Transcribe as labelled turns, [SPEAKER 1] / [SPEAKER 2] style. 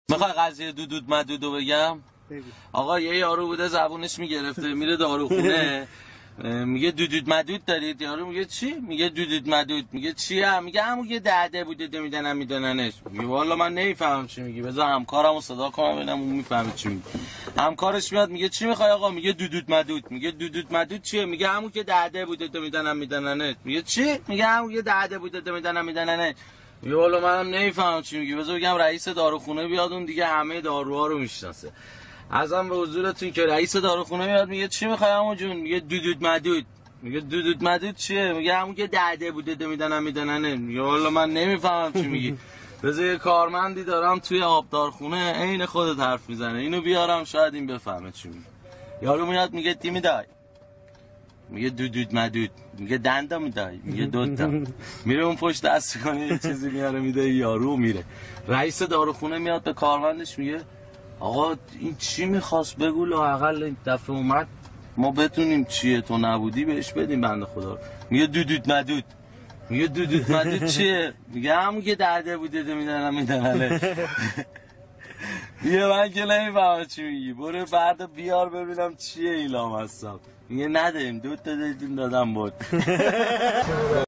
[SPEAKER 1] میخوای قضیه دودود مدودو بگم؟ آقا یه یارو بوده زبونش میگرفته میره داروخونه میگه دودود مدود دارید؟ یارو میگه چی؟ میگه دودود مدود. میگه چیه؟ میگه همون یه دهده بوده میدننش. میگه والا من نمیفهمم چی میگی، بذار همکارمو صدا کنم ببینم اون میفهمه چی میگی. همکارش میاد میگه چی میخوای آقا؟ میگه دودود مدود. میگه دودود مدود چیه؟ میگه همون که دهده بوده میدننش. میگه چی؟ میگه همون یه دهده بوده میدننش. میگه والا منم نمیفهمم چی میگی، بذار بگم رئیس داروخونه بیاد، اون دیگه همه داروها رو میشناسه. ازم به حضورتون که رئیس داروخونه میاد میگه چی میخوای عمو جون؟ میگه دودود مدود. میگه دودود مدود چیه؟ میگه همون که دهده بوده میدننه. میگه والا من نمیفهمم چی میگی، بذار یه کارمندی دارم توی آبدارخونه عین خودت حرف میزنه، اینو بیارم شاید این بفهمه چی میگی. یارو میاد میگه تی میدای؟ میگه دودود مدود. میگه دندا میدای؟ میگه دوتا. میره اون پشت دست کنه یه چیزی میاره میده یارو میره. رئیس داروخونه میاد به کارمندش میگه آقا این چی میخواست بگو، لااقل این دفعه اومد ما بتونیم چیه تو نبودی بهش بدیم بنده خدا رو. میگه دودود مدود. میگه دودود مدود چیه؟ میگه همون که درده بوده میدننه. میگه من که نمیفهمم چی میگی، برو فردا بیار ببینم چیه این لامصب. میگه نداریم، 2 تا دادم بود.